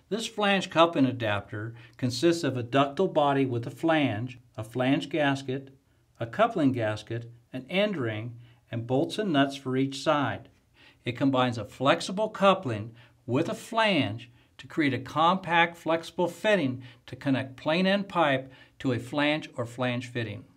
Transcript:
This flange coupling adapter consists of a ductile body with a flange gasket, a coupling gasket, an end ring, and bolts and nuts for each side. It combines a flexible coupling with a flange to create a compact, flexible fitting to connect plain end pipe to a flange or flange fitting.